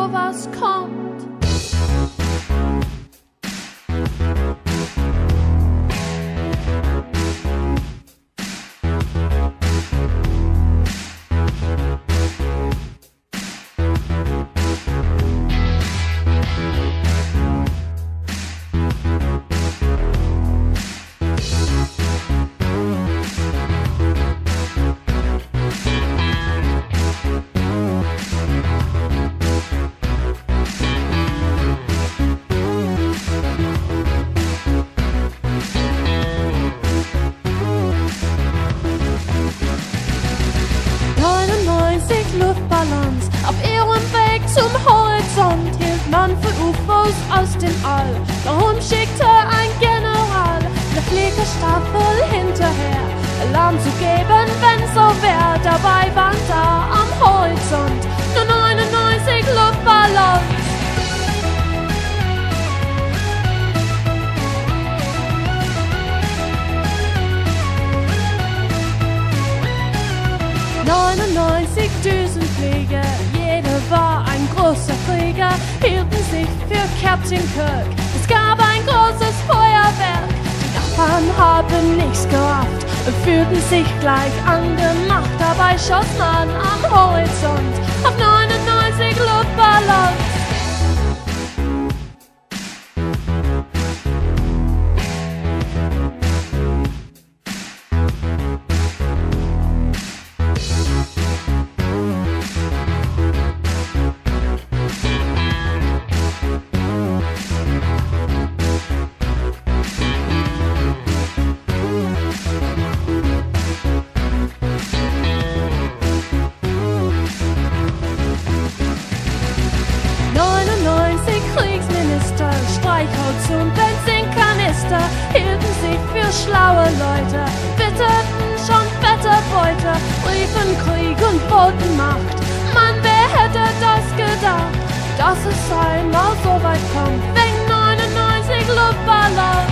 sowas kommt. Luftballons auf ihrem Weg zum Horizont hielt man für UFOs aus dem All. Darum schickte ein General eine Fliegerstaffel hinterher, Alarm zu geben, wenn so wär. Dabei waren da am Horizont nur 99 Luftballons. Düsenflieger, jeder war ein großer Krieger, hielten sich für Captain Kirk. Es gab ein großes Feuerwerk, die Nachbarn haben nichts gerafft und fühlten sich gleich angemacht. Dabei schoss man am Horizont auf 99 Luftballons. Streichholz und Benzinkanister hielten sich für schlaue Leute, witterten schon Wetterbeute, riefen Krieg und boten Macht. Mann, wer hätte das gedacht, dass es einmal so weit kommt, wegen 99 Luftballons.